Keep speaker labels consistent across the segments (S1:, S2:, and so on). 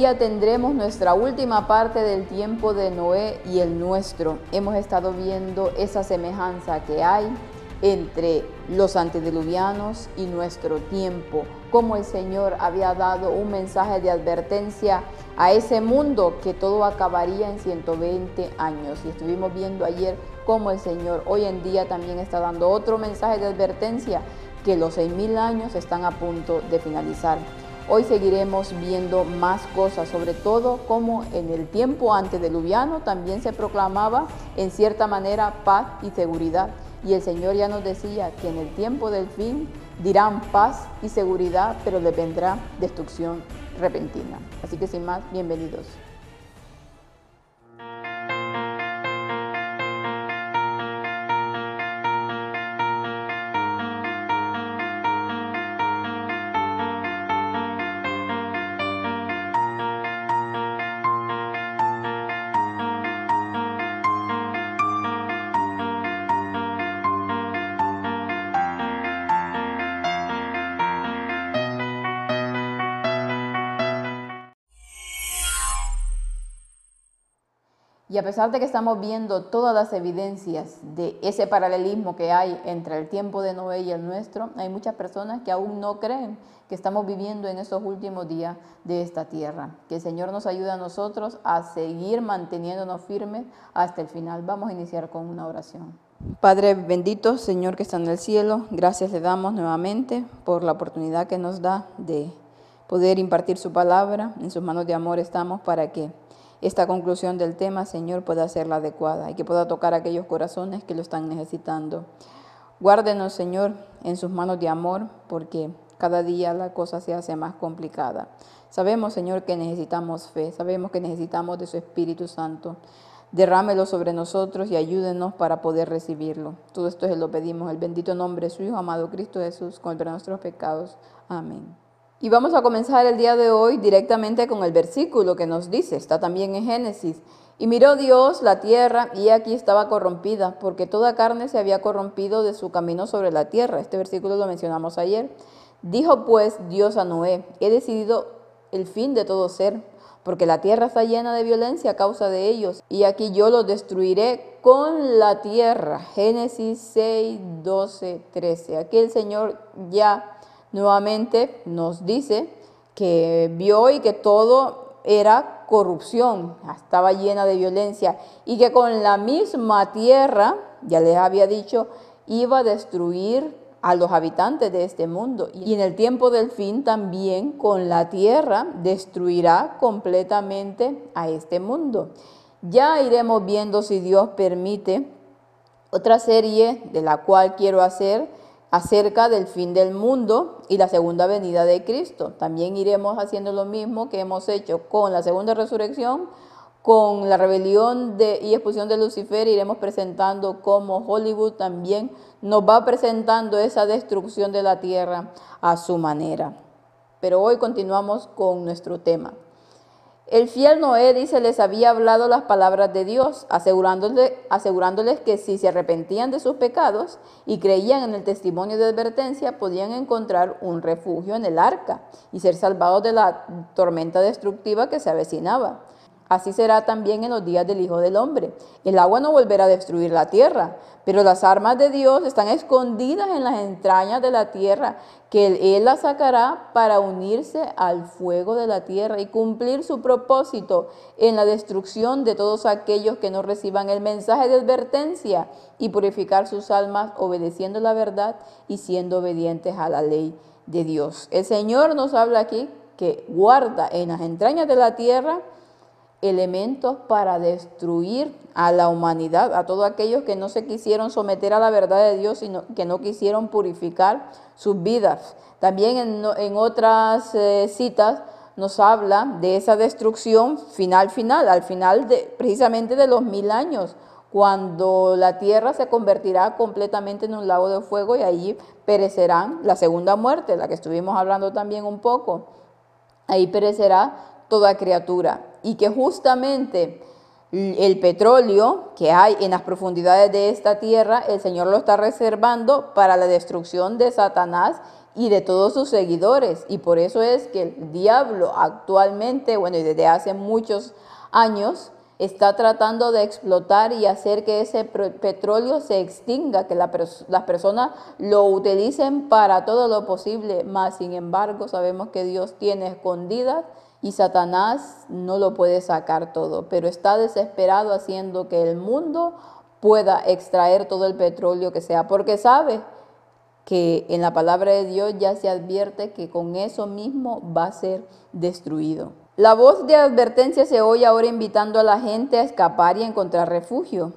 S1: día tendremos nuestra última parte del tiempo de Noé y el nuestro. Hemos estado viendo esa semejanza que hay entre los antediluvianos y nuestro tiempo, cómo el Señor había dado un mensaje de advertencia a ese mundo que todo acabaría en 120 años. Y estuvimos viendo ayer cómo el Señor hoy en día también está dando otro mensaje de advertencia, que los 6000 años están a punto de finalizar. Hoy seguiremos viendo más cosas, sobre todo cómo en el tiempo antediluviano también se proclamaba en cierta manera paz y seguridad. Y el Señor ya nos decía que en el tiempo del fin dirán paz y seguridad, pero les vendrá destrucción repentina. Así que sin más, bienvenidos. Y a pesar de que estamos viendo todas las evidencias de ese paralelismo que hay entre el tiempo de Noé y el nuestro, hay muchas personas que aún no creen que estamos viviendo en esos últimos días de esta tierra. Que el Señor nos ayude a nosotros a seguir manteniéndonos firmes hasta el final. Vamos a iniciar con una oración. Padre bendito, Señor que está en el cielo, gracias le damos nuevamente por la oportunidad que nos da de poder impartir su palabra. En sus manos de amor estamos para que esta conclusión del tema, Señor, pueda ser la adecuada y que pueda tocar a aquellos corazones que lo están necesitando. Guárdenos, Señor, en sus manos de amor, porque cada día la cosa se hace más complicada. Sabemos, Señor, que necesitamos fe, sabemos que necesitamos de su Espíritu Santo. Derrámelo sobre nosotros y ayúdenos para poder recibirlo. Todo esto se lo pedimos en el bendito nombre de su Hijo amado Cristo Jesús, con el perdón de nuestros pecados. Amén. Y vamos a comenzar el día de hoy directamente con el versículo que nos dice, está también en Génesis. Y miró Dios la tierra, y aquí estaba corrompida, porque toda carne se había corrompido de su camino sobre la tierra. Este versículo lo mencionamos ayer. Dijo pues Dios a Noé, he decidido el fin de todo ser, porque la tierra está llena de violencia a causa de ellos, y aquí yo los destruiré con la tierra. Génesis 6, 12, 13. Aquí el Señor ya nuevamente nos dice que vio y que todo era corrupción, estaba llena de violencia, y que con la misma tierra, ya les había dicho, iba a destruir a los habitantes de este mundo. Y en el tiempo del fin también con la tierra destruirá completamente a este mundo. Ya iremos viendo, si Dios permite, otra serie de la cual quiero hacer acerca del fin del mundo y la segunda venida de Cristo. También iremos haciendo lo mismo que hemos hecho con la segunda resurrección, con la rebelión y expulsión de Lucifer. Iremos presentando cómo Hollywood también nos va presentando esa destrucción de la tierra a su manera. Pero hoy continuamos con nuestro tema. El fiel Noé, dice, les había hablado las palabras de Dios, asegurándoles que si se arrepentían de sus pecados y creían en el testimonio de advertencia, podían encontrar un refugio en el arca y ser salvados de la tormenta destructiva que se avecinaba. Así será también en los días del Hijo del Hombre. El agua no volverá a destruir la tierra, pero las armas de Dios están escondidas en las entrañas de la tierra, que Él las sacará para unirse al fuego de la tierra y cumplir su propósito en la destrucción de todos aquellos que no reciban el mensaje de advertencia y purificar sus almas obedeciendo la verdad y siendo obedientes a la ley de Dios. El Señor nos habla aquí que guarda en las entrañas de la tierra elementos para destruir a la humanidad, a todos aquellos que no se quisieron someter a la verdad de Dios, sino que no quisieron purificar sus vidas. También en otras citas nos habla de esa destrucción al final precisamente de los 1000 años, cuando la tierra se convertirá completamente en un lago de fuego y allí perecerán la segunda muerte, la que estuvimos hablando también un poco. Ahí perecerá toda criatura, y que justamente El petróleo que hay en las profundidades de esta tierra, el Señor lo está reservando para la destrucción de Satanás y de todos sus seguidores. Y por eso es que el diablo actualmente, bueno, y desde hace muchos años, está tratando de explotar y hacer que ese petróleo se extinga, que las personas lo utilicen para todo lo posible. Mas, sin embargo, sabemos que Dios tiene escondidas y Satanás no lo puede sacar todo, pero está desesperado haciendo que el mundo pueda extraer todo el petróleo que sea, porque sabe que en la palabra de Dios ya se advierte que con eso mismo va a ser destruido. La voz de advertencia se oye ahora invitando a la gente a escapar y a encontrar refugio.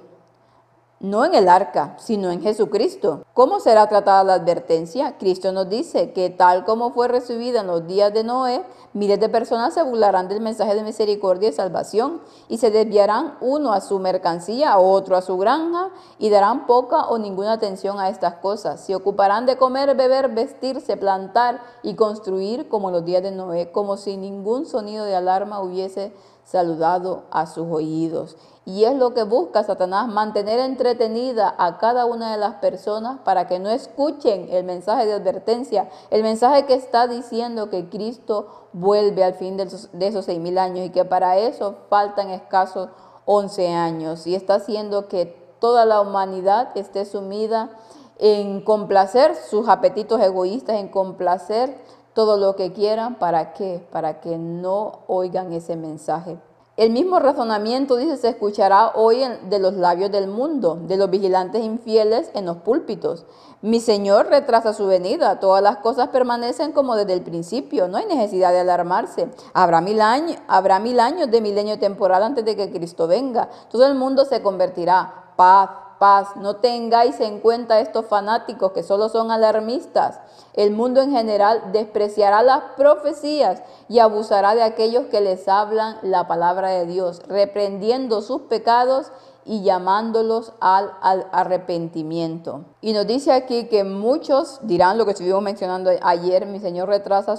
S1: No en el arca, sino en Jesucristo. ¿Cómo será tratada la advertencia? Cristo nos dice que tal como fue recibida en los días de Noé, miles de personas se burlarán del mensaje de misericordia y salvación y se desviarán uno a su mercancía, otro a su granja y darán poca o ninguna atención a estas cosas. Se ocuparán de comer, beber, vestirse, plantar y construir como en los días de Noé, como si ningún sonido de alarma hubiese saludado a sus oídos. Y es lo que busca Satanás, mantener entretenida a cada una de las personas para que no escuchen el mensaje de advertencia, el mensaje que está diciendo que Cristo vuelve al fin de esos 6.000 años y que para eso faltan escasos 11 años. Y está haciendo que toda la humanidad esté sumida en complacer sus apetitos egoístas, en complacer todo lo que quieran. ¿Para qué? Para que no oigan ese mensaje. El mismo razonamiento, dice, se escuchará hoy de los labios del mundo, de los vigilantes infieles en los púlpitos. Mi Señor retrasa su venida, todas las cosas permanecen como desde el principio, no hay necesidad de alarmarse. Habrá mil años de milenio temporal antes de que Cristo venga. Todo el mundo se convertirá. Paz, no tengáis en cuenta estos fanáticos que solo son alarmistas. El mundo en general despreciará las profecías y abusará de aquellos que les hablan la palabra de Dios, reprendiendo sus pecados y llamándolos al arrepentimiento. Y nos dice aquí que muchos dirán lo que estuvimos mencionando ayer: mi Señor retrasa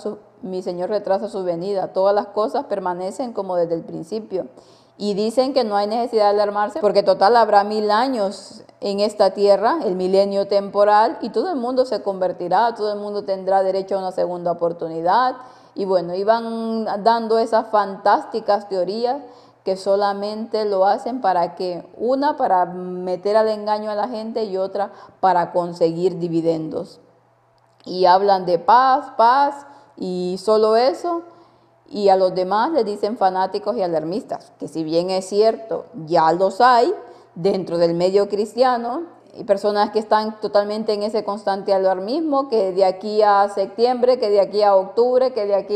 S1: su venida. Todas las cosas permanecen como desde el principio. Y dicen que no hay necesidad de alarmarse porque total habrá 1000 años en esta tierra, el milenio temporal, y todo el mundo se convertirá, todo el mundo tendrá derecho a una segunda oportunidad. Y bueno, iban dando esas fantásticas teorías que solamente lo hacen para que, una, para meter al engaño a la gente y otra, para conseguir dividendos. Y hablan de paz y solo eso. Y a los demás les dicen fanáticos y alarmistas, que si bien es cierto, ya los hay dentro del medio cristiano, y personas que están totalmente en ese constante alarmismo, que de aquí a septiembre, que de aquí a octubre, que de aquí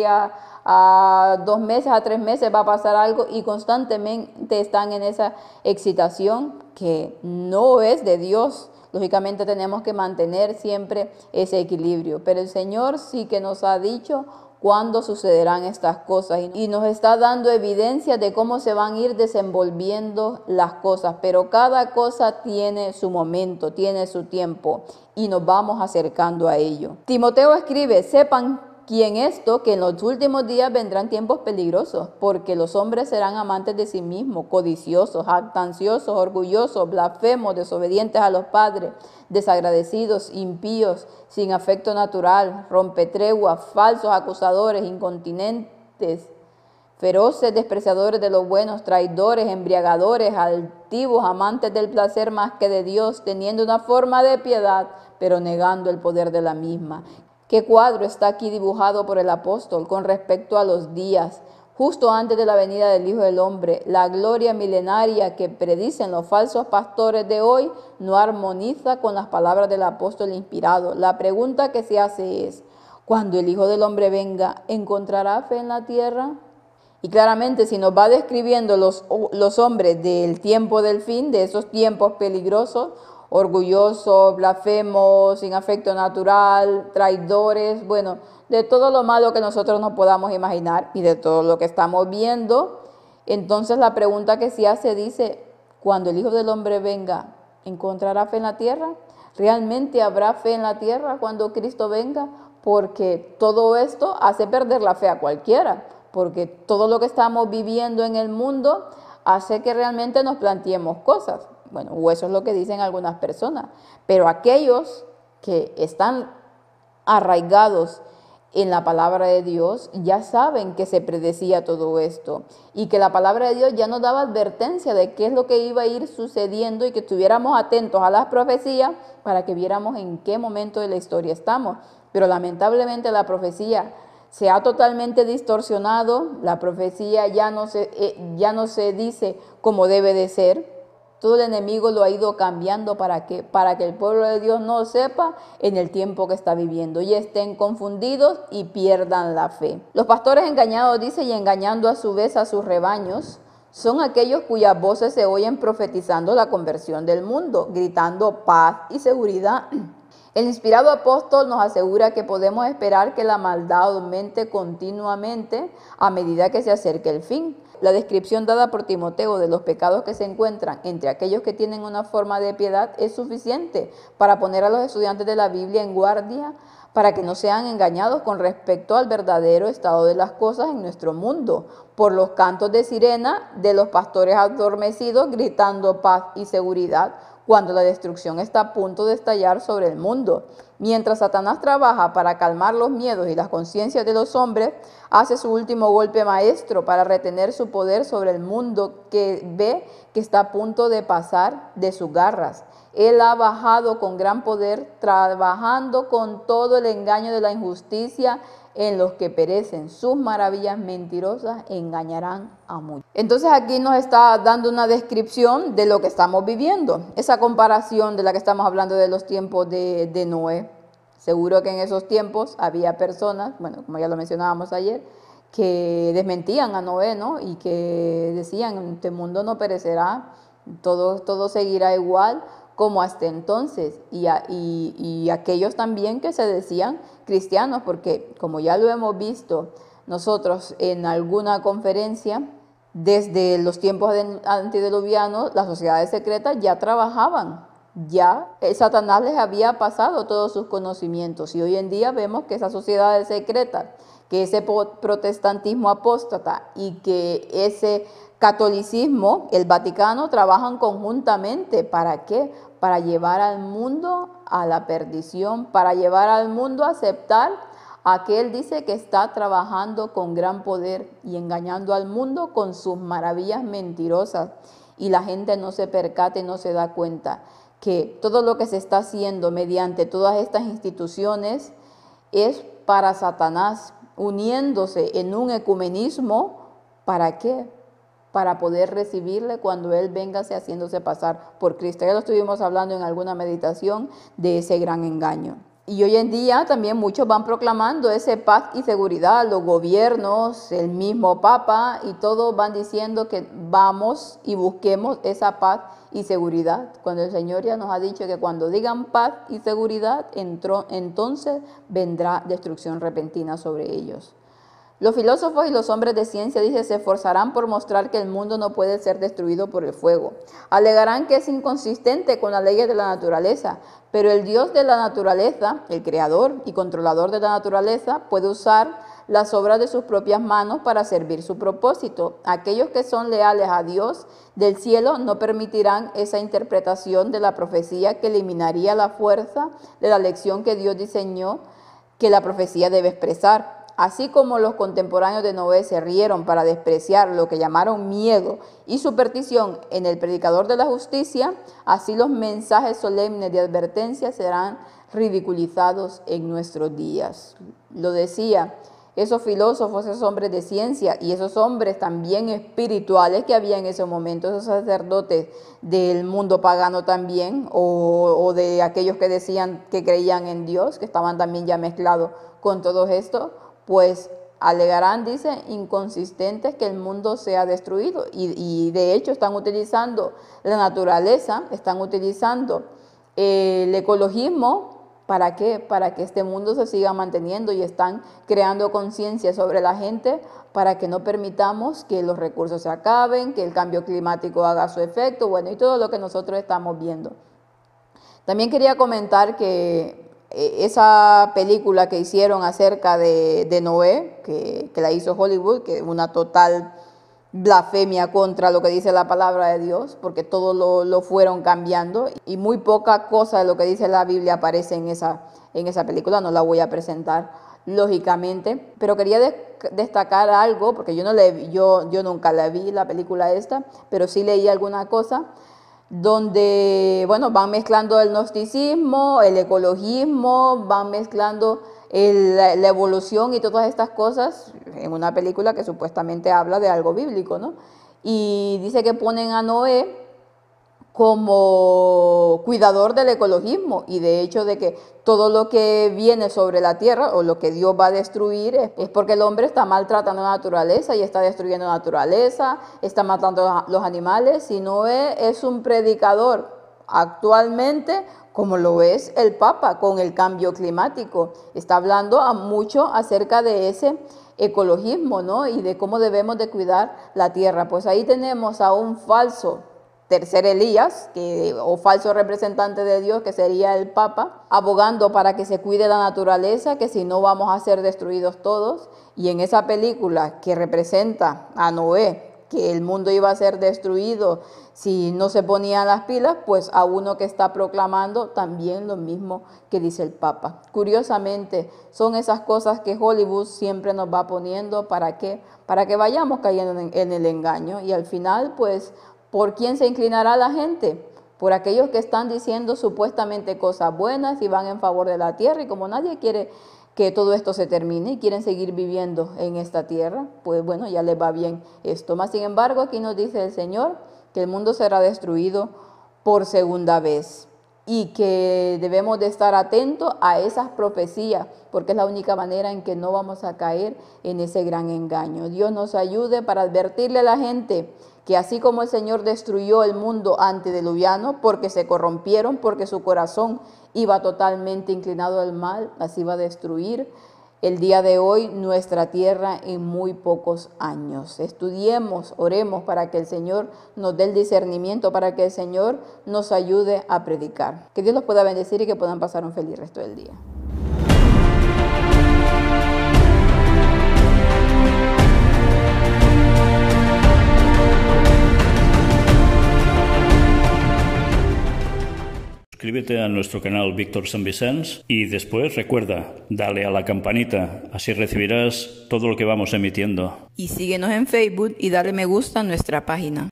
S1: a 2 meses, a 3 meses va a pasar algo, y constantemente están en esa excitación que no es de Dios. Lógicamente tenemos que mantener siempre ese equilibrio, pero el Señor sí que nos ha dicho cuándo sucederán estas cosas y nos está dando evidencia de cómo se van a ir desenvolviendo las cosas, pero cada cosa tiene su momento, tiene su tiempo y nos vamos acercando a ello. Timoteo escribe: sepan quién esto, que en los últimos días vendrán tiempos peligrosos, porque los hombres serán amantes de sí mismos, codiciosos, jactanciosos, orgullosos, blasfemos, desobedientes a los padres, desagradecidos, impíos, sin afecto natural, rompetreguas, falsos acusadores, incontinentes, feroces, despreciadores de los buenos, traidores, embriagadores, altivos, amantes del placer más que de Dios, teniendo una forma de piedad, pero negando el poder de la misma. ¿Qué cuadro está aquí dibujado por el apóstol con respecto a los días justo antes de la venida del Hijo del Hombre? La gloria milenaria que predicen los falsos pastores de hoy no armoniza con las palabras del apóstol inspirado. La pregunta que se hace es: cuando el Hijo del Hombre venga, ¿encontrará fe en la tierra? Y claramente, si nos va describiendo los hombres del tiempo del fin, de esos tiempos peligrosos, orgullosos, blasfemos, sin afecto natural, traidores, bueno, de todo lo malo que nosotros nos podamos imaginar y de todo lo que estamos viendo. Entonces la pregunta que se hace dice: cuando el Hijo del Hombre venga, ¿encontrará fe en la tierra? ¿Realmente habrá fe en la tierra cuando Cristo venga? Porque todo esto hace perder la fe a cualquiera, porque todo lo que estamos viviendo en el mundo hace que realmente nos planteemos cosas. Bueno, o eso es lo que dicen algunas personas. Pero aquellos que están arraigados en la palabra de Dios ya saben que se predecía todo esto y que la palabra de Dios ya nos daba advertencia de qué es lo que iba a ir sucediendo y que estuviéramos atentos a las profecías para que viéramos en qué momento de la historia estamos. Pero lamentablemente la profecía se ha totalmente distorsionado, la profecía ya no se dice como debe de ser. Todo el enemigo lo ha ido cambiando para que el pueblo de Dios no sepa en el tiempo que está viviendo y estén confundidos y pierdan la fe. Los pastores engañados, dice, y engañando a su vez a sus rebaños, son aquellos cuyas voces se oyen profetizando la conversión del mundo, gritando paz y seguridad. El inspirado apóstol nos asegura que podemos esperar que la maldad aumente continuamente a medida que se acerque el fin. La descripción dada por Timoteo de los pecados que se encuentran entre aquellos que tienen una forma de piedad es suficiente para poner a los estudiantes de la Biblia en guardia para que no sean engañados con respecto al verdadero estado de las cosas en nuestro mundo, por los cantos de sirena de los pastores adormecidos gritando paz y seguridad, cuando la destrucción está a punto de estallar sobre el mundo. Mientras Satanás trabaja para calmar los miedos y las conciencias de los hombres, hace su último golpe maestro para retener su poder sobre el mundo que ve que está a punto de pasar de sus garras. Él ha bajado con gran poder, trabajando con todo el engaño de la injusticia en los que perecen. Sus maravillas mentirosas engañarán a muchos. Entonces aquí nos está dando una descripción de lo que estamos viviendo. Esa comparación de la que estamos hablando de los tiempos de Noé. Seguro que en esos tiempos había personas, bueno, como ya lo mencionábamos ayer, que desmentían a Noé, ¿no? Y que decían, este mundo no perecerá, todo seguirá igual como hasta entonces, y aquellos también que se decían cristianos, porque como ya lo hemos visto nosotros en alguna conferencia, desde los tiempos antediluvianos, las sociedades secretas ya trabajaban, ya Satanás les había pasado todos sus conocimientos, y hoy en día vemos que esas sociedades secretas, que ese protestantismo apóstata y que ese catolicismo, el Vaticano, trabajan conjuntamente. ¿Para qué? Para llevar al mundo a la perdición, para llevar al mundo a aceptar a que él dice que está trabajando con gran poder y engañando al mundo con sus maravillas mentirosas. Y la gente no se percata y no se da cuenta que todo lo que se está haciendo mediante todas estas instituciones es para Satanás, uniéndose en un ecumenismo. ¿Para qué? Para poder recibirle cuando Él vengase haciéndose pasar por Cristo. Ya lo estuvimos hablando en alguna meditación de ese gran engaño. Y hoy en día también muchos van proclamando ese paz y seguridad, los gobiernos, el mismo Papa, y todos van diciendo que vamos y busquemos esa paz y seguridad. Cuando el Señor ya nos ha dicho que cuando digan paz y seguridad, entonces vendrá destrucción repentina sobre ellos. Los filósofos y los hombres de ciencia, dice, se esforzarán por mostrar que el mundo no puede ser destruido por el fuego. Alegarán que es inconsistente con las leyes de la naturaleza, pero el Dios de la naturaleza, el creador y controlador de la naturaleza, puede usar las obras de sus propias manos para servir su propósito. Aquellos que son leales a Dios del cielo no permitirán esa interpretación de la profecía que eliminaría la fuerza de la lección que Dios diseñó que la profecía debe expresar. Así como los contemporáneos de Noé se rieron para despreciar lo que llamaron miedo y superstición en el predicador de la justicia, así los mensajes solemnes de advertencia serán ridiculizados en nuestros días. Lo decía esos filósofos, esos hombres de ciencia y esos hombres también espirituales que había en ese momento, esos sacerdotes del mundo pagano también, o de aquellos que decían que creían en Dios, que estaban también ya mezclados con todo esto, pues alegarán, dice, inconsistentes que el mundo sea destruido. Y de hecho están utilizando la naturaleza, están utilizando el ecologismo. ¿Para qué? Para que este mundo se siga manteniendo, y están creando conciencia sobre la gente para que no permitamos que los recursos se acaben, que el cambio climático haga su efecto, bueno, y todo lo que nosotros estamos viendo. También quería comentar que esa película que hicieron acerca de Noé, que la hizo Hollywood, que es una total blasfemia contra lo que dice la palabra de Dios, porque todo lo fueron cambiando y muy poca cosa de lo que dice la Biblia aparece en esa película. No la voy a presentar lógicamente, pero quería destacar algo, porque yo nunca la vi, la película esta, pero sí leí alguna cosa donde, bueno, van mezclando el gnosticismo, el ecologismo, van mezclando la evolución y todas estas cosas en una película que supuestamente habla de algo bíblico, ¿no? Y dice que ponen a Noé como cuidador del ecologismo, y de hecho de que todo lo que viene sobre la tierra o lo que Dios va a destruir es porque el hombre está maltratando la naturaleza y está destruyendo la naturaleza, está matando a los animales. Y Noé es un predicador actualmente, como lo es el Papa con el cambio climático. Está hablando mucho acerca de ese ecologismo, ¿no? Y de cómo debemos de cuidar la tierra. Pues ahí tenemos a un falso tercer Elías, o falso representante de Dios, que sería el Papa, abogando para que se cuide la naturaleza, que si no vamos a ser destruidos todos. Y en esa película que representa a Noé, que el mundo iba a ser destruido si no se ponían las pilas, pues a uno que está proclamando también lo mismo que dice el Papa. Curiosamente, son esas cosas que Hollywood siempre nos va poniendo para que vayamos cayendo en el engaño. Y al final, pues, ¿por quién se inclinará la gente? Por aquellos que están diciendo supuestamente cosas buenas y van en favor de la tierra, y como nadie quiere que todo esto se termine y quieren seguir viviendo en esta tierra, pues bueno, ya les va bien esto. Más sin embargo, aquí nos dice el Señor que el mundo será destruido por segunda vez y que debemos de estar atentos a esas profecías, porque es la única manera en que no vamos a caer en ese gran engaño. Dios nos ayude para advertirle a la gente que así como el Señor destruyó el mundo antediluviano porque se corrompieron, porque su corazón iba totalmente inclinado al mal, así va a destruir el día de hoy nuestra tierra en muy pocos años. Estudiemos, oremos para que el Señor nos dé el discernimiento, para que el Señor nos ayude a predicar. Que Dios los pueda bendecir y que puedan pasar un feliz resto del día.
S2: Suscríbete a nuestro canal Víctor San Vicens y después recuerda, dale a la campanita, así recibirás todo lo que vamos emitiendo.
S1: Y síguenos en Facebook y dale me gusta a nuestra página.